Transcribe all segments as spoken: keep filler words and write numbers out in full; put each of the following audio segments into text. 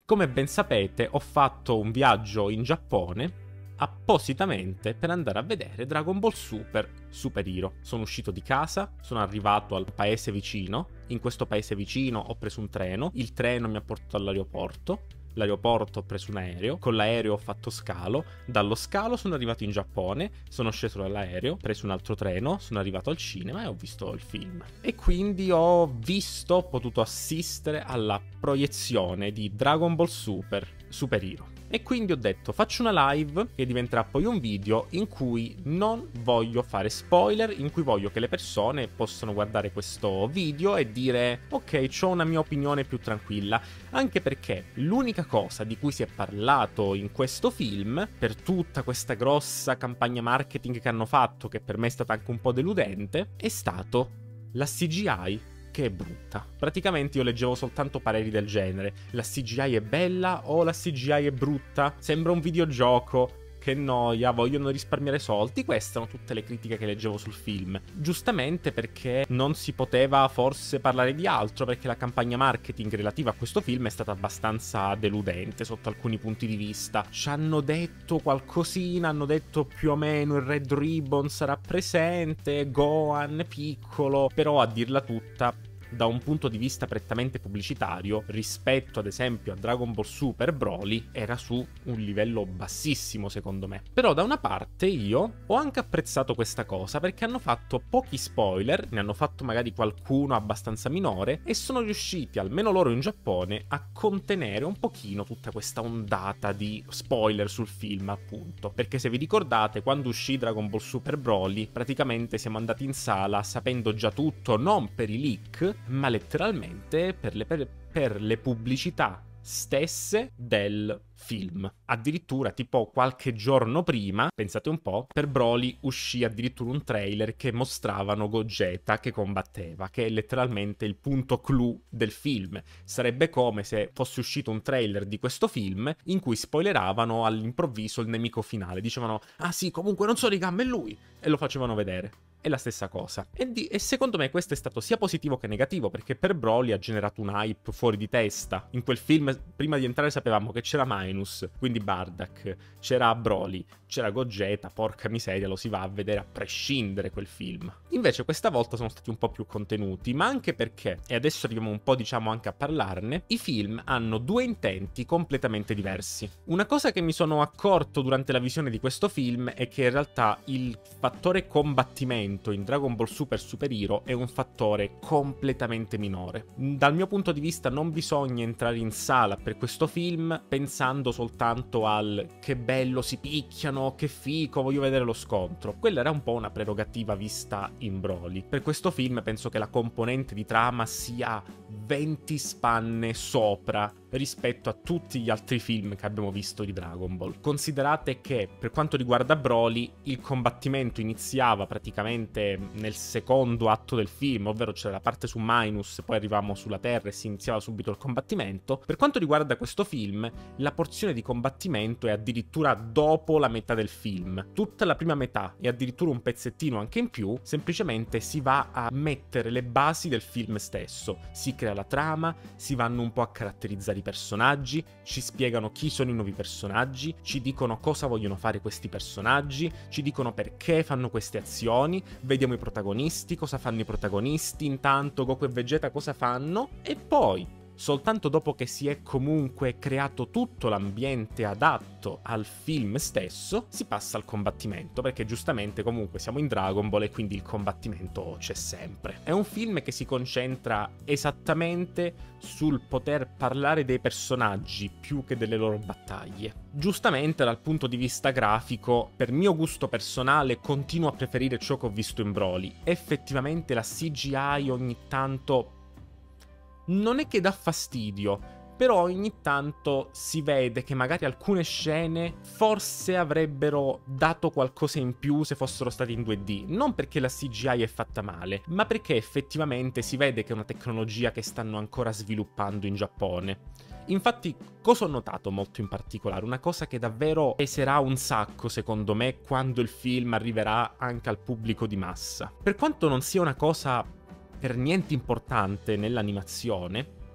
Come ben sapete, ho fatto un viaggio in Giappone appositamente per andare a vedere Dragon Ball Super Super Hero. Sono uscito di casa, sono arrivato al paese vicino, in questo paese vicino ho preso un treno, il treno mi ha portato all'aeroporto, l'aeroporto ho preso un aereo, con l'aereo ho fatto scalo, dallo scalo sono arrivato in Giappone, sono sceso dall'aereo, ho preso un altro treno, sono arrivato al cinema e ho visto il film. E quindi ho visto, ho potuto assistere alla proiezione di Dragon Ball Super Super Hero. E quindi ho detto faccio una live che diventerà poi un video in cui non voglio fare spoiler, in cui voglio che le persone possano guardare questo video e dire ok, c'ho una mia opinione più tranquilla, anche perché l'unica cosa di cui si è parlato in questo film, per tutta questa grossa campagna marketing che hanno fatto, che per me è stata anche un po' deludente, è stato la C G I che è brutta. Praticamente io leggevo soltanto pareri del genere: la C G I è bella o la C G I è brutta, sembra un videogioco, che noia, vogliono risparmiare soldi. Queste sono tutte le critiche che leggevo sul film, giustamente perché non si poteva forse parlare di altro, perché la campagna marketing relativa a questo film è stata abbastanza deludente sotto alcuni punti di vista. Ci hanno detto qualcosina, hanno detto più o meno il Red Ribbon sarà presente, Gohan piccolo, però a dirla tutta, da un punto di vista prettamente pubblicitario, rispetto ad esempio a Dragon Ball Super Broly, era su un livello bassissimo secondo me. Però da una parte io ho anche apprezzato questa cosa, perché hanno fatto pochi spoiler, ne hanno fatto magari qualcuno abbastanza minore, e sono riusciti, almeno loro in Giappone, a contenere un pochino tutta questa ondata di spoiler sul film, appunto. Perché se vi ricordate, quando uscì Dragon Ball Super Broly, praticamente siamo andati in sala sapendo già tutto, non per i leak, ma letteralmente per le, per, per le pubblicità stesse del film. Addirittura tipo qualche giorno prima, pensate un po', per Broly uscì addirittura un trailer che mostravano Gogeta che combatteva, che è letteralmente il punto clou del film. Sarebbe come se fosse uscito un trailer di questo film in cui spoileravano all'improvviso il nemico finale, dicevano ah sì, comunque non so Rigam, è lui, e lo facevano vedere. È la stessa cosa. E, di, e secondo me questo è stato sia positivo che negativo, perché per Broly ha generato un hype fuori di testa. In quel film, prima di entrare, sapevamo che c'era Minus, quindi Bardock, c'era Broly, c'era Gogeta, porca miseria, lo si va a vedere a prescindere quel film. Invece questa volta sono stati un po' più contenuti, ma anche perché, e adesso arriviamo un po' diciamo anche a parlarne, i film hanno due intenti completamente diversi. Una cosa che mi sono accorto durante la visione di questo film è che in realtà il fattore combattimento in Dragon Ball Super Super Hero è un fattore completamente minore. Dal mio punto di vista non bisogna entrare in sala per questo film pensando soltanto al che bello si picchiano, che fico, voglio vedere lo scontro. Quella era un po' una prerogativa vista in Broly. Per questo film penso che la componente di trama sia venti spanne sopra rispetto a tutti gli altri film che abbiamo visto di Dragon Ball. Considerate che per quanto riguarda Broly il combattimento iniziava praticamente nel secondo atto del film, ovvero c'era la parte su Minus, poi arrivavamo sulla Terra e si iniziava subito il combattimento. Per quanto riguarda questo film, la porzione di combattimento è addirittura dopo la metà del film. Tutta la prima metà e addirittura un pezzettino anche in più, semplicemente si va a mettere le basi del film stesso. Si crea la trama, si vanno un po' a caratterizzare i personaggi, ci spiegano chi sono i nuovi personaggi, ci dicono cosa vogliono fare questi personaggi, ci dicono perché fanno queste azioni, vediamo i protagonisti, cosa fanno i protagonisti, intanto Goku e Vegeta cosa fanno, e poi soltanto dopo che si è comunque creato tutto l'ambiente adatto al film stesso, si passa al combattimento, perché giustamente comunque siamo in Dragon Ball e quindi il combattimento c'è sempre. È un film che si concentra esattamente sul poter parlare dei personaggi più che delle loro battaglie. Giustamente dal punto di vista grafico, per mio gusto personale, continuo a preferire ciò che ho visto in Broly. Effettivamente la C G I ogni tanto non è che dà fastidio, però ogni tanto si vede che magari alcune scene forse avrebbero dato qualcosa in più se fossero state in due D, non perché la C G I è fatta male, ma perché effettivamente si vede che è una tecnologia che stanno ancora sviluppando in Giappone. Infatti, cosa ho notato molto in particolare? Una cosa che davvero peserà un sacco, secondo me, quando il film arriverà anche al pubblico di massa. Per quanto non sia una cosa per niente importante nell'animazione,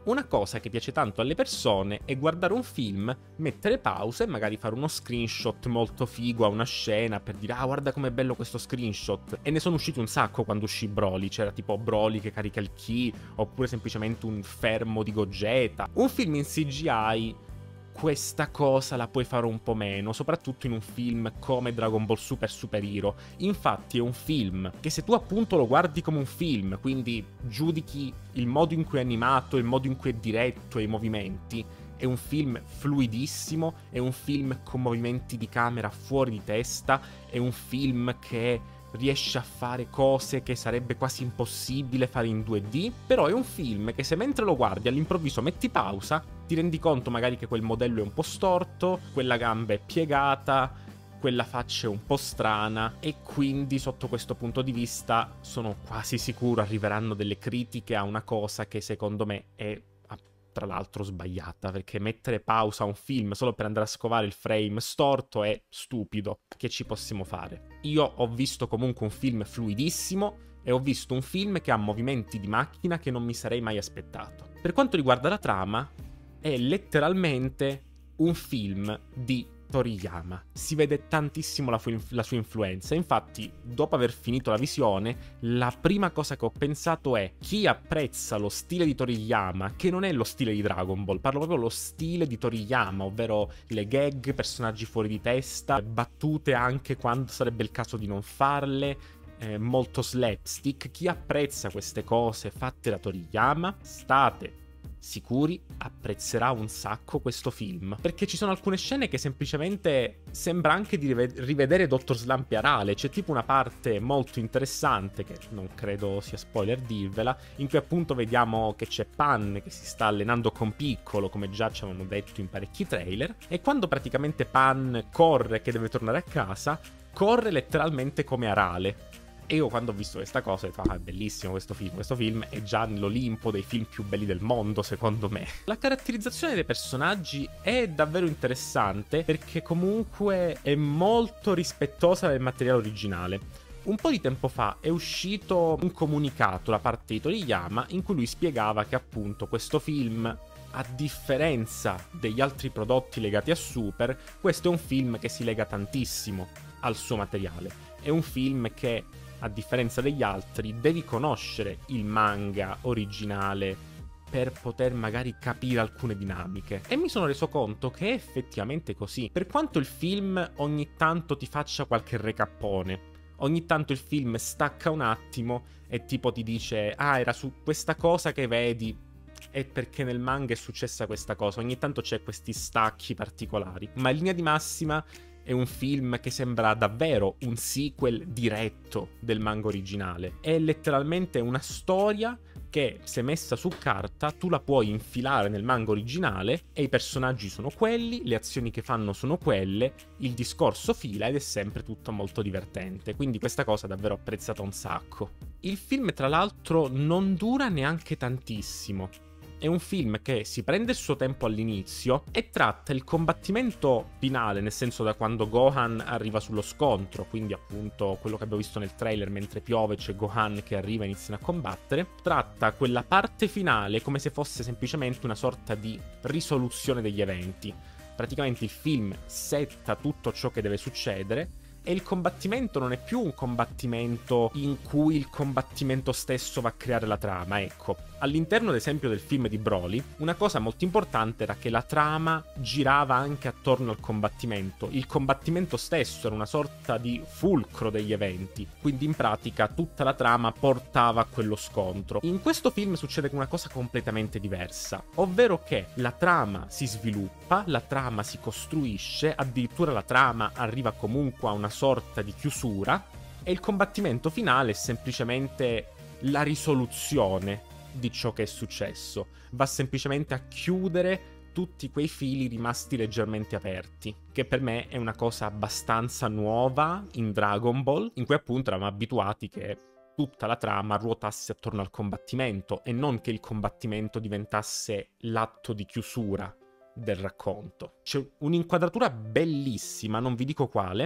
Una cosa che piace tanto alle persone è guardare un film, mettere pausa e magari fare uno screenshot molto figo a una scena per dire ah guarda com'è bello questo screenshot. E ne sono usciti un sacco quando uscì Broly, c'era tipo Broly che carica il ki, oppure semplicemente un fermo di Gogeta. Un film in C G I questa cosa la puoi fare un po' meno, soprattutto in un film come Dragon Ball Super Super Hero. Infatti è un film che se tu appunto lo guardi come un film, quindi giudichi il modo in cui è animato, il modo in cui è diretto e i movimenti, è un film fluidissimo, è un film con movimenti di camera fuori di testa, è un film che riesce a fare cose che sarebbe quasi impossibile fare in due D, però è un film che se mentre lo guardi all'improvviso metti pausa, ti rendi conto magari che quel modello è un po' storto, quella gamba è piegata, quella faccia è un po' strana, e quindi sotto questo punto di vista sono quasi sicuro arriveranno delle critiche a una cosa che secondo me è tra l'altro sbagliata, perché mettere pausa a un film solo per andare a scovare il frame storto è stupido. Che ci possiamo fare? Io ho visto comunque un film fluidissimo e ho visto un film che ha movimenti di macchina che non mi sarei mai aspettato. Per quanto riguarda la trama, è letteralmente un film di Toriyama. Si vede tantissimo la, fu- la sua influenza. Infatti, dopo aver finito la visione, la prima cosa che ho pensato è: chi apprezza lo stile di Toriyama, che non è lo stile di Dragon Ball, parlo proprio lo stile di Toriyama, ovvero le gag, personaggi fuori di testa, battute anche quando sarebbe il caso di non farle, eh, molto slapstick. Chi apprezza queste cose fatte da Toriyama, state sicuri apprezzerà un sacco questo film, perché ci sono alcune scene che semplicemente sembra anche di rivedere Dottor Slump Arale. C'è tipo una parte molto interessante, che non credo sia spoiler dirvela, in cui appunto vediamo che c'è Pan che si sta allenando con Piccolo, come già ci avevano detto in parecchi trailer, e quando praticamente Pan corre che deve tornare a casa, corre letteralmente come Arale. E io quando ho visto questa cosa ho detto ah, è bellissimo questo film, questo film è già nell'Olimpo dei film più belli del mondo secondo me. La caratterizzazione dei personaggi è davvero interessante perché comunque è molto rispettosa del materiale originale. Un po' di tempo fa è uscito un comunicato da parte di Toriyama in cui lui spiegava che appunto questo film, a differenza degli altri prodotti legati a Super, questo è un film che si lega tantissimo al suo materiale. È un film che, a differenza degli altri, devi conoscere il manga originale per poter magari capire alcune dinamiche. E mi sono reso conto che è effettivamente così. Per quanto il film ogni tanto ti faccia qualche recappone, ogni tanto il film stacca un attimo e tipo ti dice ah, era su questa cosa che vedi, è perché nel manga è successa questa cosa. Ogni tanto c'è questi stacchi particolari, ma in linea di massima è un film che sembra davvero un sequel diretto del manga originale. È letteralmente una storia che, se messa su carta, tu la puoi infilare nel manga originale e i personaggi sono quelli, le azioni che fanno sono quelle, il discorso fila ed è sempre tutto molto divertente. Quindi questa cosa davvero apprezzata un sacco. Il film, tra l'altro, non dura neanche tantissimo. È un film che si prende il suo tempo all'inizio e tratta il combattimento finale, nel senso da quando Gohan arriva sullo scontro, quindi appunto quello che abbiamo visto nel trailer, mentre piove c'è Gohan che arriva e iniziano a combattere. Tratta quella parte finale come se fosse semplicemente una sorta di risoluzione degli eventi. Praticamente il film setta tutto ciò che deve succedere e il combattimento non è più un combattimento in cui il combattimento stesso va a creare la trama, ecco. All'interno, ad esempio, del film di Broly, una cosa molto importante era che la trama girava anche attorno al combattimento. Il combattimento stesso era una sorta di fulcro degli eventi, quindi in pratica tutta la trama portava a quello scontro. In questo film succede una cosa completamente diversa, ovvero che la trama si sviluppa, la trama si costruisce, addirittura la trama arriva comunque a una sorta di chiusura e il combattimento finale è semplicemente la risoluzione di ciò che è successo. Va semplicemente a chiudere tutti quei fili rimasti leggermente aperti, che per me è una cosa abbastanza nuova in Dragon Ball, in cui appunto eravamo abituati che tutta la trama ruotasse attorno al combattimento e non che il combattimento diventasse l'atto di chiusura del racconto. C'è un'inquadratura bellissima, non vi dico quale,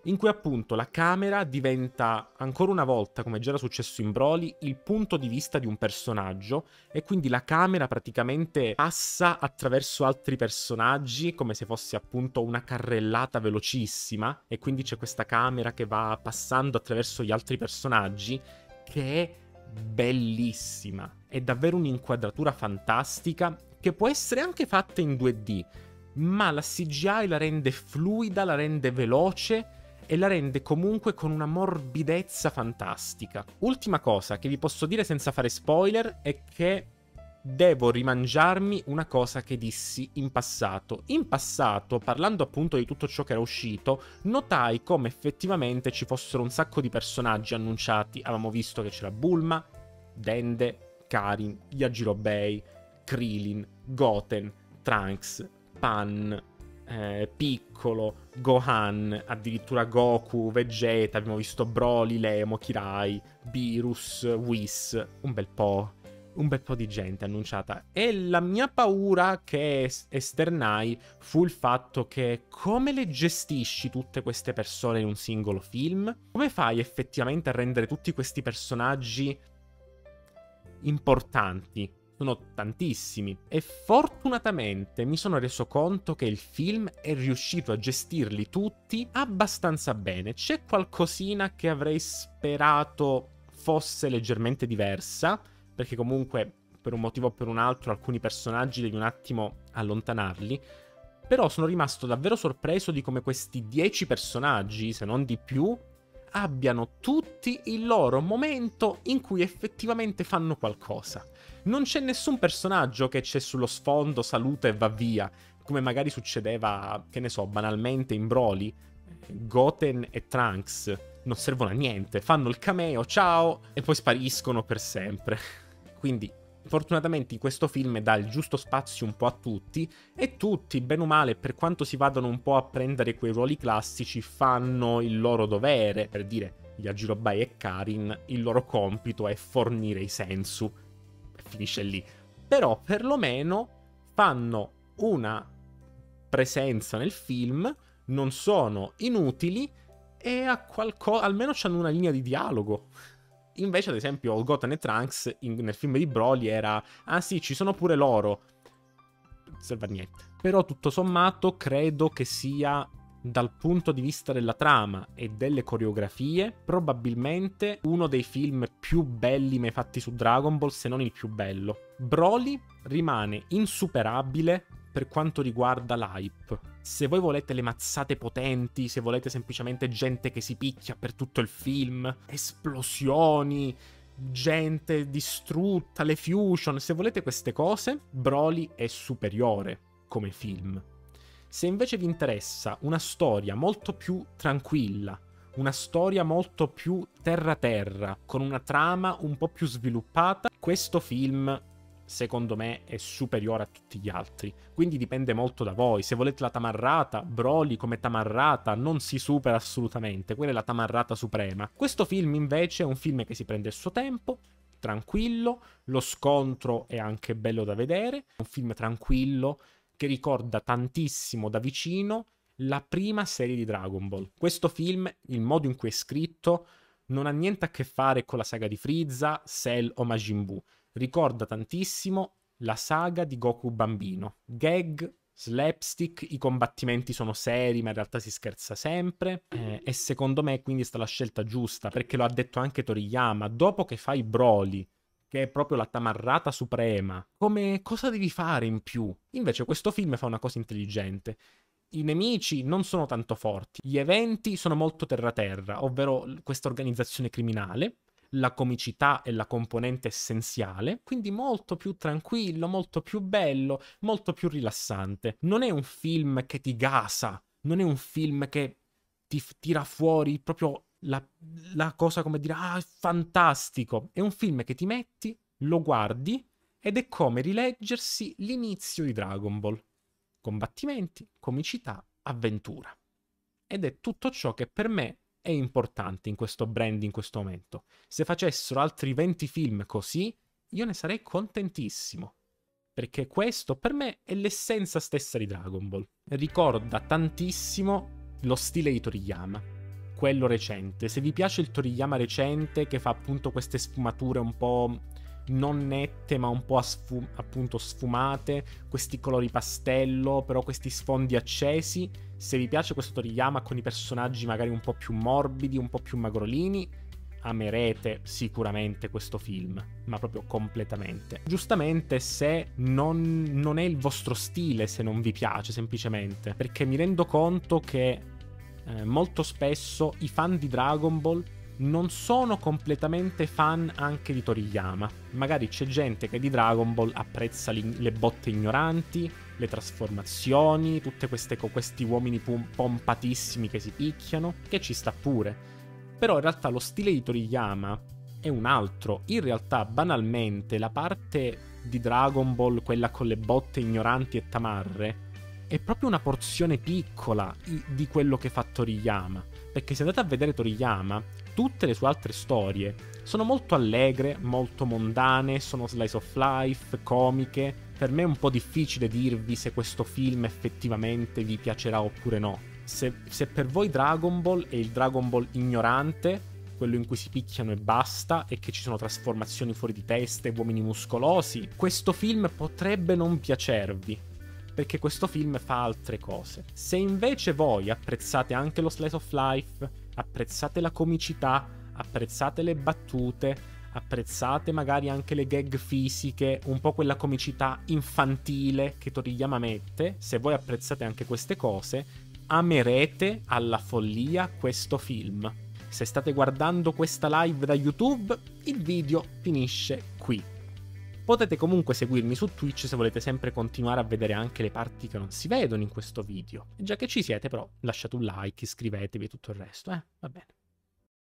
in cui appunto la camera diventa, ancora una volta, come già era successo in Broly, il punto di vista di un personaggio, e quindi la camera praticamente passa attraverso altri personaggi come se fosse appunto una carrellata velocissima, e quindi c'è questa camera che va passando attraverso gli altri personaggi, che è bellissima. È davvero un'inquadratura fantastica, che può essere anche fatta in due D, ma la C G I la rende fluida, la rende veloce e la rende comunque con una morbidezza fantastica. Ultima cosa che vi posso dire senza fare spoiler è che devo rimangiarmi una cosa che dissi in passato. In passato, parlando appunto di tutto ciò che era uscito, notai come effettivamente ci fossero un sacco di personaggi annunciati. Avevamo visto che c'era Bulma, Dende, Karin, Yajirobe, Krillin, Goten, Trunks, Pan, eh, Piccolo, Gohan, addirittura Goku, Vegeta, abbiamo visto Broly, Lemo, Kirai, Beerus, Whis, un bel po', un bel po' di gente annunciata. E la mia paura che esternai fu il fatto che come le gestisci tutte queste persone in un singolo film? Come fai effettivamente a rendere tutti questi personaggi importanti? Sono tantissimi, e fortunatamente mi sono reso conto che il film è riuscito a gestirli tutti abbastanza bene. C'è qualcosina che avrei sperato fosse leggermente diversa, perché comunque per un motivo o per un altro alcuni personaggi devi un attimo allontanarli, però sono rimasto davvero sorpreso di come questi dieci personaggi, se non di più, abbiano tutti il loro momento in cui effettivamente fanno qualcosa. Non c'è nessun personaggio che c'è sullo sfondo, saluta e va via, come magari succedeva, che ne so, banalmente in Broly. Goten e Trunks non servono a niente, fanno il cameo, ciao, e poi spariscono per sempre. Quindi, fortunatamente in questo film dà il giusto spazio un po' a tutti, e tutti, bene o male, per quanto si vadano un po' a prendere quei ruoli classici, fanno il loro dovere. Per dire, Yajirobe e Karin, il loro compito è fornire i sensu, e finisce lì. Però, perlomeno, fanno una presenza nel film, non sono inutili, e a qualco- almeno hanno una linea di dialogo. Invece, ad esempio, Goten e Trunks in, nel film di Broly era ah sì, ci sono pure loro. Non serve a niente. Però tutto sommato credo che sia, dal punto di vista della trama e delle coreografie, probabilmente uno dei film più belli mai fatti su Dragon Ball, se non il più bello. Broly rimane insuperabile per quanto riguarda l'hype. Se voi volete le mazzate potenti, se volete semplicemente gente che si picchia per tutto il film, esplosioni, gente distrutta, le fusion, se volete queste cose, Broly è superiore come film. Se invece vi interessa una storia molto più tranquilla, una storia molto più terra-terra, con una trama un po' più sviluppata, questo film secondo me è superiore a tutti gli altri. Quindi dipende molto da voi. Se volete la tamarrata, Broly come tamarrata non si supera assolutamente, quella è la tamarrata suprema. Questo film invece è un film che si prende il suo tempo, tranquillo, lo scontro è anche bello da vedere, è un film tranquillo che ricorda tantissimo da vicino la prima serie di Dragon Ball. Questo film, il modo in cui è scritto, non ha niente a che fare con la saga di Frieza, Cell o Majin Buu. Ricorda tantissimo la saga di Goku bambino. Gag, slapstick, i combattimenti sono seri ma in realtà si scherza sempre, eh, e secondo me quindi è stata la scelta giusta, perché lo ha detto anche Toriyama: dopo che fai Broly, che è proprio la tamarrata suprema, come cosa devi fare in più? Invece questo film fa una cosa intelligente. I nemici non sono tanto forti, gli eventi sono molto terra-terra, ovvero questa organizzazione criminale. La comicità è la componente essenziale, quindi molto più tranquillo, molto più bello, molto più rilassante. Non è un film che ti gasa, non è un film che ti f- tira fuori proprio la, la cosa come dire ah, è fantastico. È un film che ti metti, lo guardi ed è come rileggersi l'inizio di Dragon Ball. Combattimenti, comicità, avventura. Ed è tutto ciò che per me è importante in questo brand in questo momento. Se facessero altri venti film così, io ne sarei contentissimo. Perché questo per me è l'essenza stessa di Dragon Ball. Ricorda tantissimo lo stile di Toriyama. quello recente. Se vi piace il Toriyama recente, che fa appunto queste sfumature un po' non nette ma un po' sfum- appunto sfumate, questi colori pastello, però questi sfondi accesi, se vi piace questo Toriyama con i personaggi magari un po' più morbidi, un po' più magrolini, amerete sicuramente questo film, ma proprio completamente. Giustamente, se non, non è il vostro stile, se non vi piace semplicemente, perché mi rendo conto che eh, molto spesso i fan di Dragon Ball non sono completamente fan anche di Toriyama. Magari c'è gente che di Dragon Ball apprezza li- le botte ignoranti, le trasformazioni, tutte queste co- questi uomini pom- pompatissimi che si picchiano, che ci sta pure. Però in realtà lo stile di Toriyama è un altro. In realtà, banalmente, la parte di Dragon Ball, quella con le botte ignoranti e tamarre, è proprio una porzione piccola di quello che fa Toriyama. Perché se andate a vedere Toriyama, tutte le sue altre storie sono molto allegre, molto mondane, sono slice of life, comiche. Per me è un po' difficile dirvi se questo film effettivamente vi piacerà oppure no. Se, se per voi Dragon Ball è il Dragon Ball ignorante, quello in cui si picchiano e basta, e che ci sono trasformazioni fuori di testa e uomini muscolosi, questo film potrebbe non piacervi, perché questo film fa altre cose. Se invece voi apprezzate anche lo slice of life, apprezzate la comicità, apprezzate le battute, apprezzate magari anche le gag fisiche, un po' quella comicità infantile che Toriyama mette, se voi apprezzate anche queste cose, amerete alla follia questo film. Se state guardando questa live da YouTube, il video finisce qui. Potete comunque seguirmi su Twitch se volete sempre continuare a vedere anche le parti che non si vedono in questo video. E già che ci siete, però, lasciate un like, iscrivetevi e tutto il resto, eh? Va bene.